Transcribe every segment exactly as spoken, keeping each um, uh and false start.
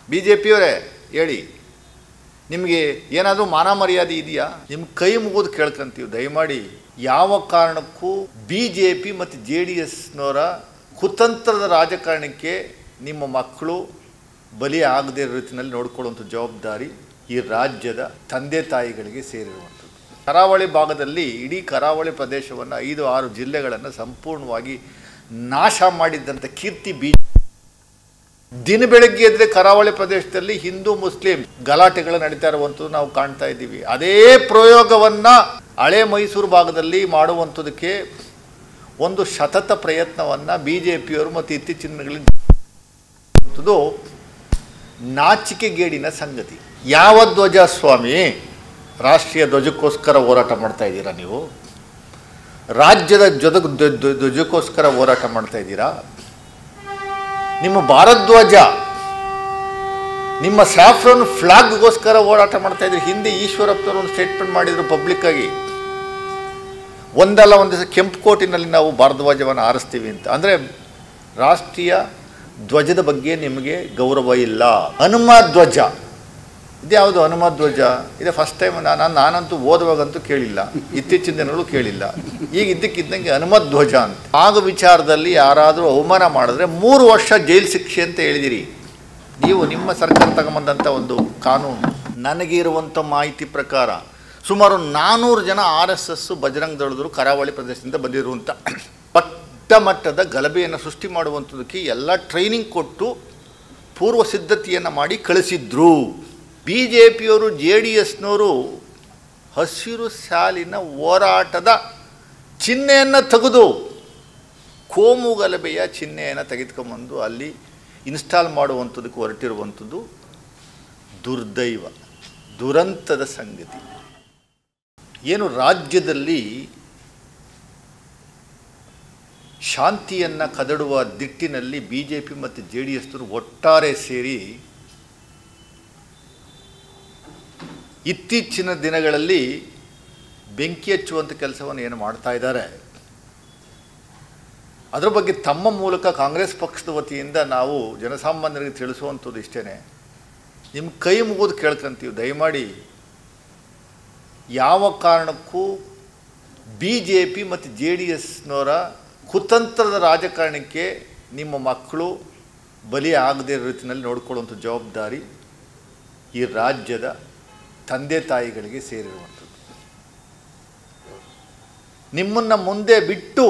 B J ಪಿಯವರೇ ಹೇಳಿ, ನಿಮಗೆ ಏನಾದರೂ ಮಾನ ಮರ್ಯಾದೆ ಇದೆಯಾ? ನಿಮ್ಮ ಕೈ ಮುಗಿದು ಕೇಳ್ಕೊಂತೀವಿ, ದಯಮಾಡಿ ಯಾವ ಕಾರಣಕ್ಕೂ ಬಿ ಜೆ ಪಿ ಮತ್ತು ಜೆ ಡಿ ಎಸ್ನವರ ಕುತಂತ್ರದ ರಾಜಕಾರಣಕ್ಕೆ ನಿಮ್ಮ ಮಕ್ಕಳು ಬಲಿ ಆಗದೇ ಇರೋ ರೀತಿಯಲ್ಲಿ ನೋಡ್ಕೊಳ್ಳುವಂಥ ಜವಾಬ್ದಾರಿ ಈ ರಾಜ್ಯದ ತಂದೆ ತಾಯಿಗಳಿಗೆ ಸೇರಿರುವಂಥದ್ದು. ಕರಾವಳಿ ಭಾಗದಲ್ಲಿ ಇಡೀ ಕರಾವಳಿ ಪ್ರದೇಶವನ್ನು ಐದು ಆರು ಜಿಲ್ಲೆಗಳನ್ನು ಸಂಪೂರ್ಣವಾಗಿ ನಾಶ ಮಾಡಿದ್ದಂಥ ಕೀರ್ತಿ ಬಿ ದಿನ ಬೆಳಗ್ಗೆ ಎದ್ದರೆ ಕರಾವಳಿ ಪ್ರದೇಶದಲ್ಲಿ ಹಿಂದೂ ಮುಸ್ಲಿಂ ಗಲಾಟೆಗಳು ನಡೀತಾ ಇರುವಂಥದ್ದು ನಾವು ಕಾಣ್ತಾ ಇದ್ದೀವಿ. ಅದೇ ಪ್ರಯೋಗವನ್ನು ಹಳೆ ಮೈಸೂರು ಭಾಗದಲ್ಲಿ ಮಾಡುವಂಥದಕ್ಕೆ ಒಂದು ಸತತ ಪ್ರಯತ್ನವನ್ನು ಬಿ ಜೆ ಪಿಯವರು ಮತ್ತು ಇತ್ತೀಚಿನ ದಿನಗಳಲ್ಲಿ ನಾಚಿಕೆಗೇಡಿನ ಸಂಗತಿ. ಯಾವ ಧ್ವಜ ಸ್ವಾಮಿ ರಾಷ್ಟ್ರೀಯ ಧ್ವಜಕ್ಕೋಸ್ಕರ ಹೋರಾಟ ಮಾಡ್ತಾ ಇದ್ದೀರಾ? ನೀವು ರಾಜ್ಯದ ಧ್ವಜ ಧ್ವಜಕ್ಕೋಸ್ಕರ ಹೋರಾಟ ಮಾಡ್ತಾ ಇದ್ದೀರಾ? ನಿಮ್ಮ ಭಾರದ್ವಾಜ, ನಿಮ್ಮ ಸ್ಯಾಫ್ರನ್ ಫ್ಲಾಗ್ಗೋಸ್ಕರ ಹೋರಾಟ ಮಾಡ್ತಾ ಇದ್ದೀರಿ. ಹಿಂದೆ ಈಶ್ವರಪ್ಪನವರು ಒಂದು ಸ್ಟೇಟ್ಮೆಂಟ್ ಮಾಡಿದರು ಪಬ್ಲಿಕ್ ಆಗಿ, ಒಂದಲ್ಲ ಒಂದು ದಿವಸ ಕೆಂಪು ಕೋಟಿನಲ್ಲಿ ನಾವು ಭಾರದ್ವಾಜವನ್ನು ಆರಿಸ್ತೀವಿ ಅಂತ. ಅಂದರೆ ರಾಷ್ಟ್ರೀಯ ಧ್ವಜದ ಬಗ್ಗೆ ನಿಮಗೆ ಗೌರವ ಇಲ್ಲ. ಹನುಮ ಧ್ವಜ ಇದ್ಯಾವುದು? ಹನುಮ ಧ್ವಜ ಇದೆ ಫಸ್ಟ್ ಟೈಮ್ ನಾನು ನಾನಂತೂ ಓದುವಾಗಂತೂ ಕೇಳಿಲ್ಲ, ಇತ್ತೀಚಿನ ದಿನಗಳು ಕೇಳಿಲ್ಲ. ಈಗ ಇದ್ದಕ್ಕಿದ್ದಂಗೆ ಹನುಮ ಧ್ವಜ ಅಂತ ಆಗ ವಿಚಾರದಲ್ಲಿ ಯಾರಾದರೂ ಅವಮಾನ ಮಾಡಿದ್ರೆ ಮೂರು ವರ್ಷ ಜೈಲು ಶಿಕ್ಷೆ ಅಂತ ಹೇಳಿದಿರಿ ನೀವು. ನಿಮ್ಮ ಸರ್ಕಾರ ತಗೊಂಬಂದಂಥ ಒಂದು ಕಾನೂನು. ನನಗೆ ಇರುವಂಥ ಮಾಹಿತಿ ಪ್ರಕಾರ ಸುಮಾರು ನಾನ್ನೂರು ಜನ ಆರ್ ಎಸ್ ಎಸ್ ಬಜರಂಗ ದಳದರು ಕರಾವಳಿ ಪ್ರದೇಶದಿಂದ ಬಂದಿರುವಂಥ ಪಟ್ಟ ಮಟ್ಟದ ಗಲಭೆಯನ್ನು ಸೃಷ್ಟಿ ಮಾಡುವಂಥದಕ್ಕೆ ಎಲ್ಲ ಟ್ರೈನಿಂಗ್ ಕೊಟ್ಟು ಪೂರ್ವ ಸಿದ್ಧತೆಯನ್ನು ಮಾಡಿ ಕಳಿಸಿದ್ರು. ಬಿ ಜೆ ಪಿಯವರು ಜೆ ಡಿ ಎಸ್ನವರು ಹಸಿರು ಸಾಲಿನ ಹೋರಾಟದ ಚಿಹ್ನೆಯನ್ನು ತೆಗೆದು ಕೋಮು ಗಲಭೆಯ ಚಿಹ್ನೆಯನ್ನು ತೆಗೆದುಕೊಂಬಂದು ಅಲ್ಲಿ ಇನ್ಸ್ಟಾಲ್ ಮಾಡುವಂಥದ್ದಕ್ಕೆ ಹೊರಟಿರುವಂಥದ್ದು ದುರ್ದೈವ, ದುರಂತದ ಸಂಗತಿ. ಏನು ರಾಜ್ಯದಲ್ಲಿ ಶಾಂತಿಯನ್ನು ಕದಡುವ ದಿಟ್ಟಿನಲ್ಲಿ ಬಿ ಜೆ ಪಿ ಮತ್ತು ಜೆ ಡಿ ಎಸ್ನವರು ಒಟ್ಟಾರೆ ಸೇರಿ ಇತ್ತೀಚಿನ ದಿನಗಳಲ್ಲಿ ಬೆಂಕಿ ಹಚ್ಚುವಂಥ ಕೆಲಸವನ್ನು ಏನು ಮಾಡ್ತಾ ಇದ್ದಾರೆ, ಅದರ ಬಗ್ಗೆ ತಮ್ಮ ಮೂಲಕ ಕಾಂಗ್ರೆಸ್ ಪಕ್ಷದ ವತಿಯಿಂದ ನಾವು ಜನಸಾಮಾನ್ಯರಿಗೆ ತಿಳಿಸುವಂಥದ್ದು ಇಷ್ಟೇ. ನಿಮ್ಮ ಕೈ ಮುಗಿದು ಕೇಳ್ಕೊಂತೀವಿ, ದಯಮಾಡಿ ಯಾವ ಕಾರಣಕ್ಕೂ ಬಿ ಜೆ ಪಿ ಮತ್ತು ಜೆ ಡಿ ಎಸ್ನವರ ಕುತಂತ್ರದ ರಾಜಕಾರಣಕ್ಕೆ ನಿಮ್ಮ ಮಕ್ಕಳು ಬಲಿ ಆಗದೇ ಇರೋ ರೀತಿಯಲ್ಲಿ ನೋಡ್ಕೊಳ್ಳುವಂಥ ಜವಾಬ್ದಾರಿ ಈ ರಾಜ್ಯದ ತಂದೆ ತಾಯಿಗಳಿಗೆ ಸೇರಿರುವಂಥದ್ದು. ನಿಮ್ಮನ್ನು ಮುಂದೆ ಬಿಟ್ಟು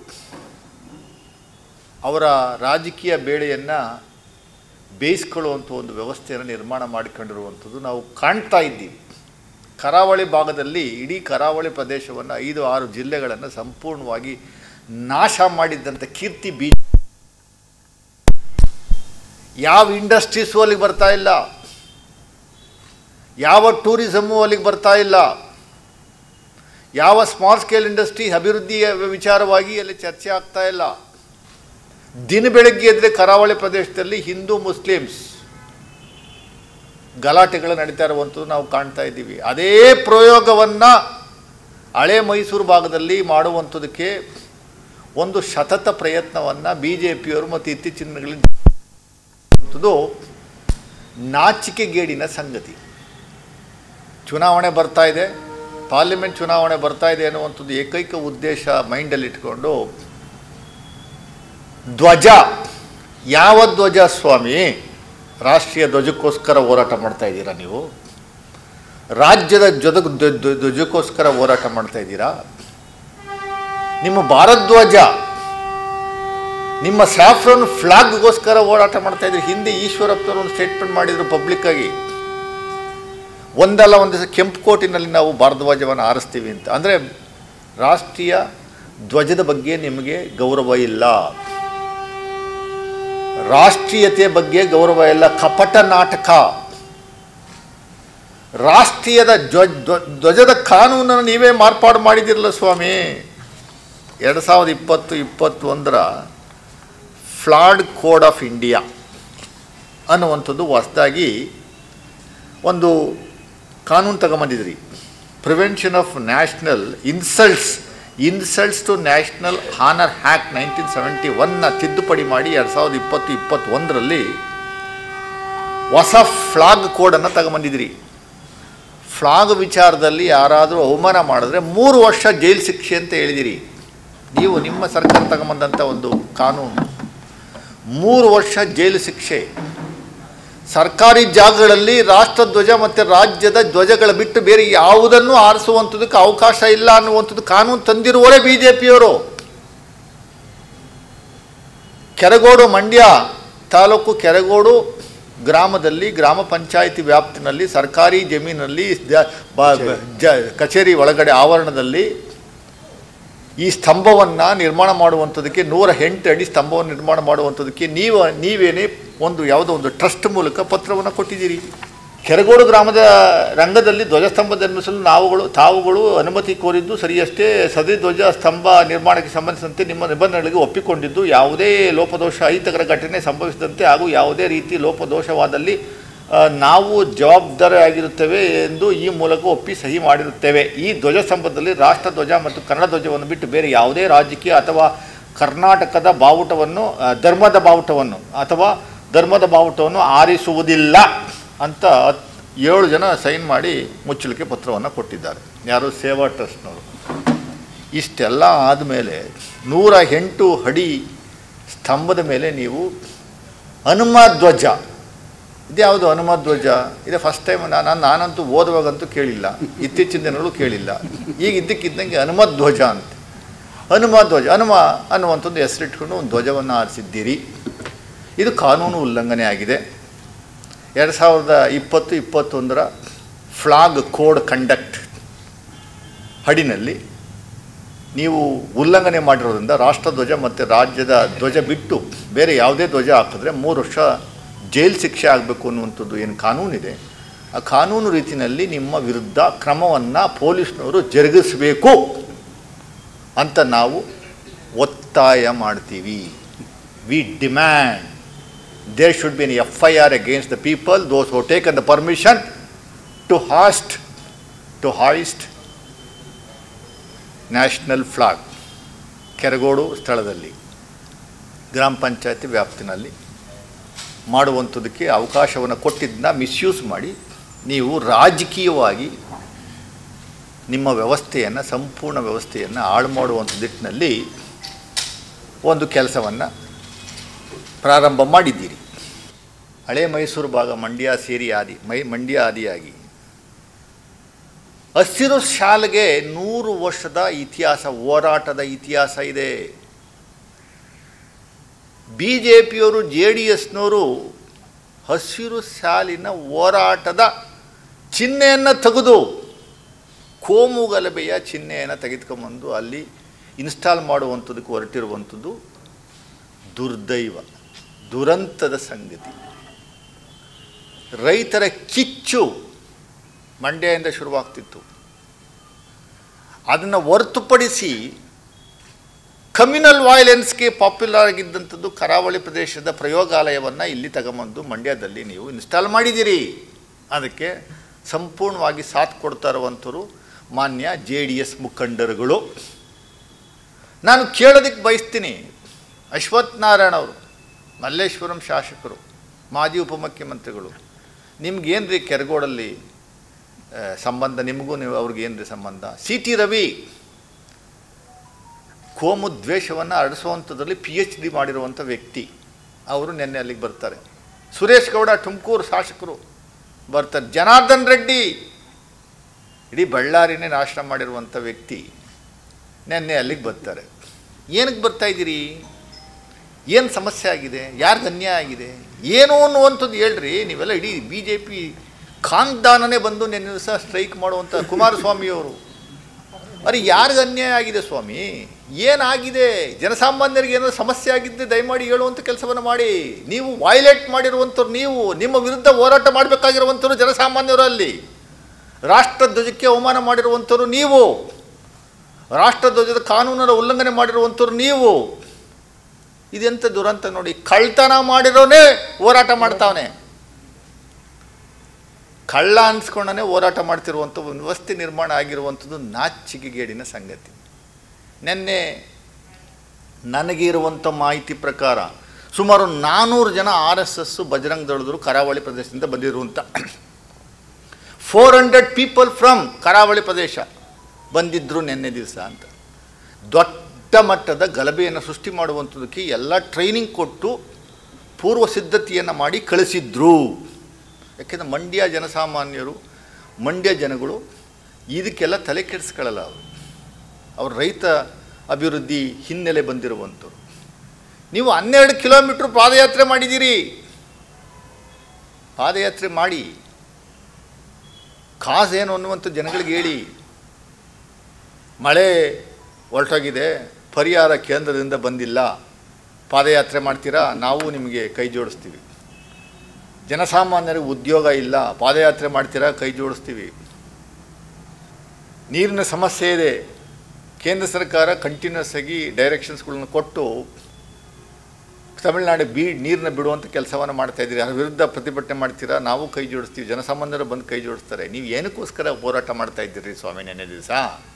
ಅವರ ರಾಜಕೀಯ ಬೇಳೆಯನ್ನು ಬೇಯಿಸ್ಕೊಳ್ಳುವಂಥ ಒಂದು ವ್ಯವಸ್ಥೆಯನ್ನು ನಿರ್ಮಾಣ ಮಾಡಿಕೊಂಡಿರುವಂಥದ್ದು ನಾವು ಕಾಣ್ತಾ ಇದ್ದೀವಿ. ಕರಾವಳಿ ಭಾಗದಲ್ಲಿ ಇಡೀ ಕರಾವಳಿ ಪ್ರದೇಶವನ್ನು ಐದು ಆರು ಜಿಲ್ಲೆಗಳನ್ನು ಸಂಪೂರ್ಣವಾಗಿ ನಾಶ ಮಾಡಿದ್ದಂಥ ಕೀರ್ತಿ ಬಿ ಯಾವ ಇಂಡಸ್ಟ್ರೀಸು ಅಲ್ಲಿಗೆ ಬರ್ತಾ ಇಲ್ಲ, ಯಾವ ಟೂರಿಸಮ್ಮು ಅಲ್ಲಿಗೆ ಬರ್ತಾ ಇಲ್ಲ, ಯಾವ ಸ್ಮಾಲ್ ಸ್ಕೇಲ್ ಇಂಡಸ್ಟ್ರಿ ಅಭಿವೃದ್ಧಿಯ ವಿಚಾರವಾಗಿ ಅಲ್ಲಿ ಚರ್ಚೆ ಆಗ್ತಾ ಇಲ್ಲ. ದಿನ ಬೆಳಗ್ಗೆ ಎದ್ದರೆ ಕರಾವಳಿ ಪ್ರದೇಶದಲ್ಲಿ ಹಿಂದೂ ಮುಸ್ಲಿಮ್ಸ್ ಗಲಾಟೆಗಳು ನಡೀತಾ ಇರುವಂಥದ್ದು ನಾವು ಕಾಣ್ತಾ ಇದ್ದೀವಿ. ಅದೇ ಪ್ರಯೋಗವನ್ನು ಹಳೆ ಮೈಸೂರು ಭಾಗದಲ್ಲಿ ಮಾಡುವಂಥದಕ್ಕೆ ಒಂದು ಸತತ ಪ್ರಯತ್ನವನ್ನು ಬಿ ಜೆ ಪಿಯವರು ಮತ್ತು ಇತ್ತೀಚಿನ ದಿನಗಳಲ್ಲಿ ನಾಚಿಕೆಗೇಡಿನ ಸಂಗತಿ. ಚುನಾವಣೆ ಬರ್ತಾ ಇದೆ, ಪಾರ್ಲಿಮೆಂಟ್ ಚುನಾವಣೆ ಬರ್ತಾ ಇದೆ ಅನ್ನುವಂಥದ್ದು ಏಕೈಕ ಉದ್ದೇಶ ಮೈಂಡಲ್ಲಿ ಇಟ್ಕೊಂಡು ಧ್ವಜ, ಯಾವ ಧ್ವಜ ಸ್ವಾಮಿ ರಾಷ್ಟ್ರೀಯ ಧ್ವಜಕ್ಕೋಸ್ಕರ ಹೋರಾಟ ಮಾಡ್ತಾ ಇದ್ದೀರಾ? ನೀವು ರಾಜ್ಯದ ಧ್ವಜ ಧ್ವಜಕ್ಕೋಸ್ಕರ ಹೋರಾಟ ಮಾಡ್ತಾ ಇದ್ದೀರಾ? ನಿಮ್ಮ ಭಾರದ್ವಾಜ, ನಿಮ್ಮ ಸ್ಯಾಫ್ರನ್ ಫ್ಲಾಗ್ಗೋಸ್ಕರ ಹೋರಾಟ ಮಾಡ್ತಾ ಇದ್ದೀರಿ. ಹಿಂದೆ ಈಶ್ವರಪ್ಪನವರು ಒಂದು ಸ್ಟೇಟ್ಮೆಂಟ್ ಮಾಡಿದರು ಪಬ್ಲಿಕ್ ಆಗಿ, ಒಂದಲ್ಲ ಒಂದು ದಿವಸ ಕೆಂಪು ಕೋಟಿನಲ್ಲಿ ನಾವು ಭಾರದ್ವಾಜವನ್ನು ಆರಿಸ್ತೀವಿ ಅಂತ. ಅಂದರೆ ರಾಷ್ಟ್ರೀಯ ಧ್ವಜದ ಬಗ್ಗೆ ನಿಮಗೆ ಗೌರವ ಇಲ್ಲ, ರಾಷ್ಟ್ರೀಯತೆ ಬಗ್ಗೆ ಗೌರವ ಇಲ್ಲ, ಕಪಟ ನಾಟಕ. ರಾಷ್ಟ್ರೀಯದ ಧ್ವಜ ಧ್ವಜದ ಕಾನೂನನ್ನು ನೀವೇ ಮಾರ್ಪಾಡು ಮಾಡಿದಿರಲ್ಲ ಸ್ವಾಮಿ. ಎರಡು ಸಾವಿರದ ಇಪ್ಪತ್ತು ಇಪ್ಪತ್ತೊಂದರ ಫ್ಲಾಡ್ ಕೋಡ್ ಆಫ್ ಇಂಡಿಯಾ ಅನ್ನುವಂಥದ್ದು ಹೊಸದಾಗಿ ಒಂದು ಕಾನೂನು ತಗೊಂಬಂದಿದ್ರಿ. Prevention of national insults insults to national honour act nineteen seventy ಒನ್ನ ತಿದ್ದುಪಡಿ ಮಾಡಿ ಎರಡು ಸಾವಿರದ ಇಪ್ಪತ್ತು ಇಪ್ಪತ್ತೊಂದರಲ್ಲಿ ಹೊಸ ಫ್ಲಾಗ್ ಕೋಡನ್ನು ತಗೊಂಬಂದಿದ್ದೀರಿ. ಫ್ಲಾಗ್ ವಿಚಾರದಲ್ಲಿ ಯಾರಾದರೂ ಅವಮಾನ ಮಾಡಿದ್ರೆ ಮೂರು ವರ್ಷ ಜೈಲು ಶಿಕ್ಷೆ ಅಂತ ಹೇಳಿದಿರಿ. ನೀವು ನಿಮ್ಮ ಸರ್ಕಾರ ತಗೊಂಬಂದಂಥ ಒಂದು ಕಾನೂನು ಮೂರು ವರ್ಷ ಜೈಲು ಶಿಕ್ಷೆ. ಸರ್ಕಾರಿ ಜಾಗಗಳಲ್ಲಿ ರಾಷ್ಟ್ರಧ್ವಜ ಮತ್ತು ರಾಜ್ಯದ ಧ್ವಜಗಳ ಬಿಟ್ಟು ಬೇರೆ ಯಾವುದನ್ನು ಆರಿಸುವಂಥದ್ದಕ್ಕೆ ಅವಕಾಶ ಇಲ್ಲ ಅನ್ನುವಂಥದ್ದು ಕಾನೂನು ತಂದಿರುವವರೇ ಬಿ ಜೆ ಪಿಯವರು. ಕೆರಗೋಡು ಮಂಡ್ಯ ತಾಲೂಕು ಕೆರಗೋಡು ಗ್ರಾಮದಲ್ಲಿ ಗ್ರಾಮ ಪಂಚಾಯಿತಿ ವ್ಯಾಪ್ತಿನಲ್ಲಿ ಸರ್ಕಾರಿ ಜಮೀನಲ್ಲಿ ಕಚೇರಿ ಒಳಗಡೆ ಆವರಣದಲ್ಲಿ ಈ ಸ್ತಂಭವನ್ನು ನಿರ್ಮಾಣ ಮಾಡುವಂಥದ್ದಕ್ಕೆ ನೂರ ಎಂಟು ಅಡಿ ಸ್ತಂಭವನ್ನು ನಿರ್ಮಾಣ ಮಾಡುವಂಥದ್ದಕ್ಕೆ ನೀವು ನೀವೇನೇ ಒಂದು ಯಾವುದೋ ಒಂದು ಟ್ರಸ್ಟ್ ಮೂಲಕ ಪತ್ರವನ್ನು ಕೊಟ್ಟಿದ್ದೀರಿ. ಕೆರಗೋಡು ಗ್ರಾಮದ ರಂಗದಲ್ಲಿ ಧ್ವಜಸ್ತಂಭ ನಿರ್ಮಿಸಲು ನಾವುಗಳು ತಾವುಗಳು ಅನುಮತಿ ಕೋರಿದ್ದು ಸರಿಯಷ್ಟೇ. ಸದಿ ಧ್ವಜ ಸ್ತಂಭ ನಿರ್ಮಾಣಕ್ಕೆ ಸಂಬಂಧಿಸಿದಂತೆ ನಿಮ್ಮ ನಿಬಂಧನೆಗಳಿಗೆ ಒಪ್ಪಿಕೊಂಡಿದ್ದು ಯಾವುದೇ ಲೋಪದೋಷ ಅಹಿತಕರ ಘಟನೆ ಸಂಭವಿಸಿದಂತೆ ಹಾಗೂ ಯಾವುದೇ ರೀತಿ ಲೋಪದೋಷವಾದಲ್ಲಿ ನಾವು ಜವಾಬ್ದಾರಿಯಾಗಿರುತ್ತೇವೆ ಎಂದು ಈ ಮೂಲಕ ಒಪ್ಪಿ ಸಹಿ ಮಾಡಿರುತ್ತೇವೆ. ಈ ಧ್ವಜಸ್ತಂಭದಲ್ಲಿ ರಾಷ್ಟ್ರಧ್ವಜ ಮತ್ತು ಕನ್ನಡ ಧ್ವಜವನ್ನು ಬಿಟ್ಟು ಬೇರೆ ಯಾವುದೇ ರಾಜಕೀಯ ಅಥವಾ ಕರ್ನಾಟಕದ ಬಾವುಟವನ್ನು ಧರ್ಮದ ಬಾವುಟವನ್ನು ಅಥವಾ ಧರ್ಮದ ಬಾವುಟವನ್ನು ಆರಿಸುವುದಿಲ್ಲ ಅಂತ ಏಳು ಜನ ಸೈನ್ ಮಾಡಿ ಮುಚ್ಚಳಿಕೆ ಪತ್ರವನ್ನು ಕೊಟ್ಟಿದ್ದಾರೆ. ಯಾರು? ಸೇವಾ ಟ್ರಸ್ಟ್ನವರು. ಇಷ್ಟೆಲ್ಲ ಆದಮೇಲೆ ನೂರ ಎಂಟು ಅಡಿ ಸ್ತಂಭದ ಮೇಲೆ ನೀವು ಹನುಮ ಧ್ವಜ, ಇದ್ಯಾವುದು ಹನುಮ ಧ್ವಜ? ಇದೇ ಫಸ್ಟ್ ಟೈಮ್ ನಾನು ನಾನಂತೂ ಓದುವಾಗಂತೂ ಕೇಳಿಲ್ಲ, ಇತ್ತೀಚಿನ ದಿನಗಳು ಕೇಳಿಲ್ಲ. ಈಗ ಇದ್ದಕ್ಕಿದ್ದಂಗೆ ಹನುಮ ಧ್ವಜ ಅಂತ, ಹನುಮ ಧ್ವಜ ಹನುಮ ಅನ್ನುವಂಥದ್ದು ಹೆಸರಿಟ್ಕೊಂಡು ಒಂದು ಧ್ವಜವನ್ನು ಆರಿಸಿದ್ದೀರಿ. ಇದು ಕಾನೂನು ಉಲ್ಲಂಘನೆ ಆಗಿದೆ. ಎರಡು ಸಾವಿರದ ಇಪ್ಪತ್ತು ಇಪ್ಪತ್ತೊಂದರ ಫ್ಲಾಗ್ ಕೋಡ್ ಕಂಡಕ್ಟ್ ಅಡಿನಲ್ಲಿ ನೀವು ಉಲ್ಲಂಘನೆ ಮಾಡಿರೋದ್ರಿಂದ ರಾಷ್ಟ್ರಧ್ವಜ ಮತ್ತು ರಾಜ್ಯದ ಧ್ವಜ ಬಿಟ್ಟು ಬೇರೆ ಯಾವುದೇ ಧ್ವಜ ಹಾಕಿದ್ರೆ ಮೂರು ವರ್ಷ ಜೈಲು ಶಿಕ್ಷೆ ಆಗಬೇಕು ಅನ್ನುವಂಥದ್ದು ಏನು ಕಾನೂನಿದೆ, ಆ ಕಾನೂನು ರೀತಿಯಲ್ಲಿ ನಿಮ್ಮ ವಿರುದ್ಧ ಕ್ರಮವನ್ನು ಪೊಲೀಸ್ನವರು ಜರುಗಿಸಬೇಕು ಅಂತ ನಾವು ಒತ್ತಾಯ ಮಾಡ್ತೀವಿ. We demand there should be an F I R against the people, those who have taken the permission to hoist to hoist national flag. Keragodu ಸ್ಥಳದಲ್ಲಿ ಗ್ರಾಮ ಪಂಚಾಯತಿ ವ್ಯಾಪ್ತಿನಲ್ಲಿ ಮಾಡುವಂಥದ್ದಕ್ಕೆ ಅವಕಾಶವನ್ನು ಕೊಟ್ಟಿದ್ದನ್ನ ಮಿಸ್ಯೂಸ್ ಮಾಡಿ ನೀವು ರಾಜಕೀಯವಾಗಿ ನಿಮ್ಮ ವ್ಯವಸ್ಥೆಯನ್ನು ಸಂಪೂರ್ಣ ವ್ಯವಸ್ಥೆಯನ್ನು ಹಾಳು ಮಾಡುವಂಥ ನಿಟ್ಟಿನಲ್ಲಿ ಒಂದು ಕೆಲಸವನ್ನು ಪ್ರಾರಂಭ ಮಾಡಿದ್ದೀರಿ. ಹಳೆ ಮೈಸೂರು ಭಾಗ ಮಂಡ್ಯ ಸೇರಿ ಆದಿ ಮೈ ಮಂಡ್ಯ ಆದಿಯಾಗಿ ಹಸಿರು ಶಾಲೆಗೆ ನೂರು ವರ್ಷದ ಇತಿಹಾಸ, ಹೋರಾಟದ ಇತಿಹಾಸ ಇದೆ. ಬಿ ಜೆ ಪಿಯವರು ಜೆ ಡಿ ಎಸ್ನವರು ಹಸಿರು ಶಾಲಿನ ಹೋರಾಟದ ಚಿಹ್ನೆಯನ್ನು ತೆಗೆದು ಕೋಮು ಗಲಭೆಯ ಚಿಹ್ನೆಯನ್ನು ತೆಗೆದುಕೊಂಬಂದು ಅಲ್ಲಿ ಇನ್ಸ್ಟಾಲ್ ಮಾಡುವಂಥದ್ದಕ್ಕೆ ಹೊರಟಿರುವಂಥದ್ದು ದುರ್ದೈವ, ದುರಂತದ ಸಂಗತಿ. ರೈತರ ಕಿಚ್ಚು ಮಂಡ್ಯದಿಂದ ಶುರುವಾಗ್ತಿತ್ತು. ಅದನ್ನು ಹೊರತುಪಡಿಸಿ ಕಮ್ಯುನಲ್ ವೈಲೆನ್ಸ್ಗೆ ಪಾಪ್ಯುಲರ್ ಆಗಿದ್ದಂಥದ್ದು ಕರಾವಳಿ ಪ್ರದೇಶದ ಪ್ರಯೋಗಾಲಯವನ್ನು ಇಲ್ಲಿ ತಗೊಂಬಂದು ಮಂಡ್ಯದಲ್ಲಿ ನೀವು ಇನ್ಸ್ಟಾಲ್ ಮಾಡಿದ್ದೀರಿ. ಅದಕ್ಕೆ ಸಂಪೂರ್ಣವಾಗಿ ಸಾಥ್ ಕೊಡ್ತಾ ಇರುವಂಥವರು ಮಾನ್ಯ ಜೆ ಡಿ ಎಸ್ ಮುಖಂಡರುಗಳು. ನಾನು ಕೇಳೋದಕ್ಕೆ ಬಯಸ್ತೀನಿ, ಅಶ್ವಥ್ ನಾರಾಯಣ ಅವರು ಮಲ್ಲೇಶ್ವರಂ ಶಾಸಕರು, ಮಾಜಿ ಉಪಮುಖ್ಯಮಂತ್ರಿಗಳು, ನಿಮ್ಗೇನು ರೀ ಕೆರಗೋಡಲ್ಲಿ ಸಂಬಂಧ? ನಿಮಗೂ ನೀವು ಅವ್ರಿಗೇನು ರೀ ಸಂಬಂಧ? ಸಿ ಟಿ ರವಿ ಕೋಮು ದ್ವೇಷವನ್ನು ಹರಡಿಸುವಂಥದ್ರಲ್ಲಿ ಪಿ ಎಚ್ ಡಿ ಮಾಡಿರುವಂಥ ವ್ಯಕ್ತಿ, ಅವರು ನಿನ್ನೆ ಅಲ್ಲಿಗೆ ಬರ್ತಾರೆ. ಸುರೇಶ್ ಗೌಡ ತುಮಕೂರು ಶಾಸಕರು ಬರ್ತಾರೆ. ಜನಾರ್ದನ್ ರೆಡ್ಡಿ ಇಡೀ ಬಳ್ಳಾರಿನೇ ನಾಶ ಮಾಡಿರುವಂಥ ವ್ಯಕ್ತಿ ನಿನ್ನೆ ಅಲ್ಲಿಗೆ ಬರ್ತಾರೆ. ಏನಕ್ಕೆ ಬರ್ತಾಯಿದ್ದೀರಿ? ಏನು ಸಮಸ್ಯೆ ಆಗಿದೆ? ಯಾರಿಗೆ ಅನ್ಯಾಯ ಆಗಿದೆ? ಏನು ಅನ್ನುವಂಥದ್ದು ಹೇಳ್ರಿ. ನೀವೆಲ್ಲ ಇಡೀ ಬಿ ಜೆ ಪಿ ಖಾನ್ದಾನನೇ ಬಂದು ನಿನ್ನೆ ದಿವಸ ಸ್ಟ್ರೈಕ್ ಮಾಡುವಂಥ ಕುಮಾರಸ್ವಾಮಿಯವರು, ಅರೆ ಯಾರಿಗೆ ಅನ್ಯಾಯ ಆಗಿದೆ ಸ್ವಾಮಿ? ಏನಾಗಿದೆ? ಜನಸಾಮಾನ್ಯರಿಗೆ ಏನೋ ಸಮಸ್ಯೆ ಆಗಿದ್ದೆ ದಯಮಾಡಿ ಹೇಳುವಂಥ ಕೆಲಸವನ್ನು ಮಾಡಿ. ನೀವು ವೈಲೇಟ್ ಮಾಡಿರುವಂಥವ್ರು, ನೀವು ನಿಮ್ಮ ವಿರುದ್ಧ ಹೋರಾಟ ಮಾಡಬೇಕಾಗಿರುವಂಥವ್ರು ಜನಸಾಮಾನ್ಯರು. ಅಲ್ಲಿ ರಾಷ್ಟ್ರಧ್ವಜಕ್ಕೆ ಅವಮಾನ ಮಾಡಿರುವಂಥವ್ರು ನೀವು, ರಾಷ್ಟ್ರಧ್ವಜದ ಕಾನೂನನ್ನು ಉಲ್ಲಂಘನೆ ಮಾಡಿರುವಂಥವ್ರು ನೀವು. ಇದೆಂಥ ದುರಂತ ನೋಡಿ. ಕಳ್ತನ ಮಾಡಿರೋನೇ ಹೋರಾಟ ಮಾಡ್ತಾವನೆ, ಕಳ್ಳ ಅನ್ಸ್ಕೊಂಡೇ ಹೋರಾಟ ಮಾಡ್ತಿರುವಂಥ ಒಂದು ವ್ಯವಸ್ಥೆ ನಿರ್ಮಾಣ ಆಗಿರುವಂಥದ್ದು ನಾಚಿಕೆಗೇಡಿನ ಸಂಗತಿ. ನಿನ್ನೆ ನನಗೆ ಇರುವಂಥ ಮಾಹಿತಿ ಪ್ರಕಾರ ಸುಮಾರು ನಾನ್ನೂರು ಜನ ಆರ್ ಎಸ್ ಎಸ್ಸು ಬಜರಂಗ ದಳದರು ಕರಾವಳಿ ಪ್ರದೇಶದಿಂದ ಬಂದಿರುವಂಥ ಫೋರ್ ಹಂಡ್ರೆಡ್ ಪೀಪಲ್ ಫ್ರಮ್ ಕರಾವಳಿ ಪ್ರದೇಶ ಬಂದಿದ್ದರು ನಿನ್ನೆ ದಿವಸ ಅಂತ. ದೊಡ್ಡ ಮಟ್ಟದ ಗಲಭೆಯನ್ನು ಸೃಷ್ಟಿ ಮಾಡುವಂಥದ್ದಕ್ಕೆ ಎಲ್ಲ ಟ್ರೈನಿಂಗ್ ಕೊಟ್ಟು ಪೂರ್ವ ಸಿದ್ಧತೆಯನ್ನು ಮಾಡಿ ಕಳಿಸಿದ್ರು. ಯಾಕೆಂದರೆ ಮಂಡ್ಯ ಜನಸಾಮಾನ್ಯರು, ಮಂಡ್ಯ ಜನಗಳು ಇದಕ್ಕೆಲ್ಲ ತಲೆ ಕೆಡಿಸ್ಕೊಳ್ಳಲ್ಲ. ಅವರು ಅವ್ರ ರೈತ ಅಭಿವೃದ್ಧಿ ಹಿನ್ನೆಲೆ ಬಂದಿರುವಂಥವ್ರು. ನೀವು ಹನ್ನೆರಡು ಕಿಲೋಮೀಟ್ರ್ ಪಾದಯಾತ್ರೆ ಮಾಡಿದ್ದೀರಿ. ಪಾದಯಾತ್ರೆ ಮಾಡಿ ಕಾಸ್ ಏನು ಅನ್ನುವಂಥ ಜನಗಳಿಗೆ ಹೇಳಿ. ಮಳೆ ಹೊರಟೋಗಿದೆ, ಪರಿಹಾರ ಕೇಂದ್ರದಿಂದ ಬಂದಿಲ್ಲ, ಪಾದಯಾತ್ರೆ ಮಾಡ್ತೀರಾ, ನಾವು ನಿಮಗೆ ಕೈ ಜೋಡಿಸ್ತೀವಿ. ಜನಸಾಮಾನ್ಯರಿಗೆ ಉದ್ಯೋಗ ಇಲ್ಲ, ಪಾದಯಾತ್ರೆ ಮಾಡ್ತೀರಾ, ಕೈ ಜೋಡಿಸ್ತೀವಿ. ನೀರಿನ ಸಮಸ್ಯೆ ಇದೆ, ಕೇಂದ್ರ ಸರ್ಕಾರ ಕಂಟಿನ್ಯೂಸ್ ಆಗಿ ಡೈರೆಕ್ಷನ್ಸ್ಗಳನ್ನ ಕೊಟ್ಟು ತಮಿಳುನಾಡು ಬೀ ನೀರನ್ನ ಬಿಡುವಂಥ ಕೆಲಸವನ್ನು ಮಾಡ್ತಾಯಿದ್ದೀರಿ. ಅದರ ವಿರುದ್ಧ ಪ್ರತಿಭಟನೆ ಮಾಡ್ತೀರಾ, ನಾವು ಕೈ ಜೋಡಿಸ್ತೀವಿ. ಜನಸಾಮಾನ್ಯರು ಬಂದು ಕೈ ಜೋಡಿಸ್ತಾರೆ. ನೀವು ಏನಕ್ಕೋಸ್ಕರ ಹೋರಾಟ ಮಾಡ್ತಾಯಿದ್ದೀರಿ ಸ್ವಾಮಿ ನೆನ್ನೆ ದಿವಸ?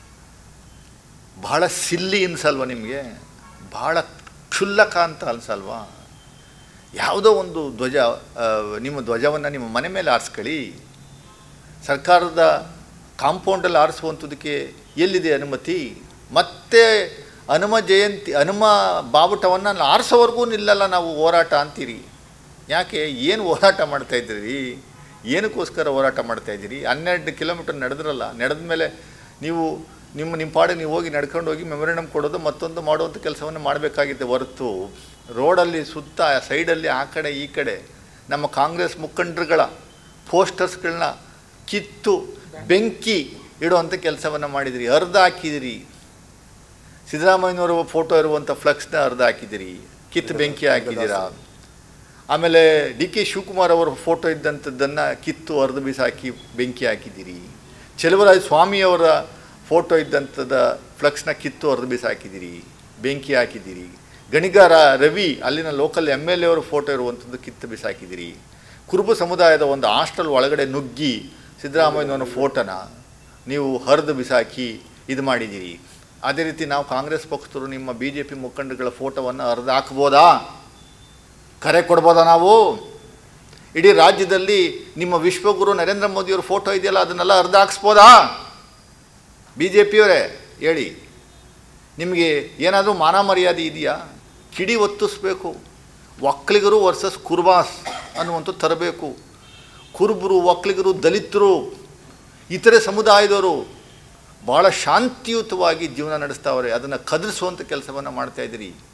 ಭಾಳ ಸಿಲ್ಲಿ ಅನ್ಸಲ್ವ ನಿಮಗೆ? ಭಾಳ ಕ್ಷುಲ್ಲಕ ಅಂತ ಅನ್ಸಲ್ವಾ? ಯಾವುದೋ ಒಂದು ಧ್ವಜ, ನಿಮ್ಮ ಧ್ವಜವನ್ನು ನಿಮ್ಮ ಮನೆ ಮೇಲೆ ಆರಿಸ್ಕೊಳ್ಳಿ. ಸರ್ಕಾರದ ಕಾಂಪೌಂಡಲ್ಲಿ ಆರಿಸುವಂಥದ್ದಕ್ಕೆ ಎಲ್ಲಿದೆ ಅನುಮತಿ? ಮತ್ತೆ ಹನುಮ ಜಯಂತಿ ಹನುಮ ಬಾವುಟವನ್ನು ಆರಿಸೋವರೆಗೂ ನಿಲ್ಲಲ್ಲ ನಾವು ಹೋರಾಟ ಅಂತೀರಿ. ಯಾಕೆ? ಏನು ಹೋರಾಟ ಮಾಡ್ತಾಯಿದ್ದೀರಿ? ಏನಕ್ಕೋಸ್ಕರ ಹೋರಾಟ ಮಾಡ್ತಾಯಿದ್ದೀರಿ? ಹನ್ನೆರಡು ಕಿಲೋಮೀಟರ್ ನಡೆದ್ರಲ್ಲ, ನಡೆದ ಮೇಲೆ ನೀವು ನಿಮ್ಮ ನಿಮ್ಮ ಪಾಡಿಗೆ ನೀವು ಹೋಗಿ ನಡ್ಕೊಂಡು ಹೋಗಿ ಮೆಮೊರಂಡಮ್ ಕೊಡೋದು ಮತ್ತೊಂದು ಮಾಡುವಂಥ ಕೆಲಸವನ್ನು ಮಾಡಬೇಕಾಗಿದೆ ಹೊರತು ರೋಡಲ್ಲಿ ಸುತ್ತ ಸೈಡಲ್ಲಿ ಆ ಕಡೆ ಈ ಕಡೆ ನಮ್ಮ ಕಾಂಗ್ರೆಸ್ ಮುಖಂಡರುಗಳ ಪೋಸ್ಟರ್ಸ್ಗಳನ್ನ ಕಿತ್ತು ಬೆಂಕಿ ಇಡುವಂಥ ಕೆಲಸವನ್ನು ಮಾಡಿದಿರಿ. ಅರ್ಧ ಹಾಕಿದಿರಿ. ಸಿದ್ದರಾಮಯ್ಯನವರ ಫೋಟೋ ಇರುವಂಥ ಫ್ಲಕ್ಸ್ನ ಅರ್ಧ ಹಾಕಿದಿರಿ, ಕಿತ್ತು ಬೆಂಕಿ ಹಾಕಿದ್ದೀರಾ. ಆಮೇಲೆ ಡಿ ಕೆ ಶಿವಕುಮಾರ್ ಅವರ ಫೋಟೋ ಇದ್ದಂಥದ್ದನ್ನು ಕಿತ್ತು ಅರ್ಧ ಬೀಸಾಕಿ ಬೆಂಕಿ ಹಾಕಿದ್ದೀರಿ. ಚೆಲುವರಾಯ ಸ್ವಾಮಿಯವರ ಫೋಟೋ ಇದ್ದಂಥದ್ದು ಫ್ಲಕ್ಸ್ನ ಕಿತ್ತು ಅರ್ಧ ಬೀಸ ಹಾಕಿದ್ದೀರಿ, ಬೆಂಕಿ ಹಾಕಿದ್ದೀರಿ. ಗಣಿಗಾರ ರವಿ ಅಲ್ಲಿನ ಲೋಕಲ್ ಎಮ್ ಎಲ್ ಎ ಅವರ ಫೋಟೋ ಇರುವಂಥದ್ದು ಕಿತ್ತು ಬಿಸಾಕಿದ್ದೀರಿ. ಕುರುಬ ಸಮುದಾಯದ ಒಂದು ಹಾಸ್ಟೆಲ್ ಒಳಗಡೆ ನುಗ್ಗಿ ಸಿದ್ದರಾಮಯ್ಯನವರ ಫೋಟೋನ ನೀವು ಹರಿದು ಬಿಸಾಕಿ ಇದು ಮಾಡಿದ್ದೀರಿ. ಅದೇ ರೀತಿ ನಾವು ಕಾಂಗ್ರೆಸ್ ಪಕ್ಷದವರು ನಿಮ್ಮ ಬಿ ಜೆ ಪಿ ಮುಖಂಡರುಗಳ ಫೋಟೋವನ್ನು ಹರಿದು ಹಾಕ್ಬೋದಾ? ಕರೆ ಕೊಡ್ಬೋದಾ ನಾವು? ಇಡೀ ರಾಜ್ಯದಲ್ಲಿ ನಿಮ್ಮ ವಿಶ್ವಗುರು ನರೇಂದ್ರ ಮೋದಿಯವ್ರ ಫೋಟೋ ಇದೆಯಲ್ಲ, ಅದನ್ನೆಲ್ಲ ಹರಿದು ಹಾಕ್ಸ್ಬೋದಾ? ಬಿ ಜೆ ಪಿಯವರೇ ಹೇಳಿ, ನಿಮಗೆ ಏನಾದರೂ ಮಾನ ಮರ್ಯಾದೆ ಇದೆಯಾ? ಕಿಡಿ ಒತ್ತಿಸ್ಬೇಕು. ಒಕ್ಕಲಿಗರು ವರ್ಸಸ್ ಕುರ್ಬಾಸ್ ಅನ್ನುವಂಥದ್ದು ತರಬೇಕು. ಕುರುಬರು, ಒಕ್ಕಲಿಗರು, ದಲಿತರು, ಇತರೆ ಸಮುದಾಯದವರು ಭಾಳ ಶಾಂತಿಯುತವಾಗಿ ಜೀವನ ನಡೆಸ್ತಾವ್ರೆ. ಅದನ್ನು ಕದರಿಸುವಂಥ ಕೆಲಸವನ್ನು ಮಾಡ್ತಾಯಿದ್ದೀರಿ.